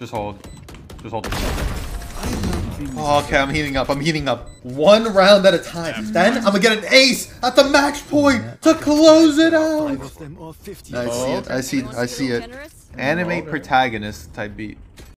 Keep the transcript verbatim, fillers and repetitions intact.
Just hold. Just hold. Oh, okay, I'm heating up. I'm heating up. One round at a time. Then I'm gonna get an ace at the match point to close it out. I see it. I see. I see it. Anime protagonist type beat.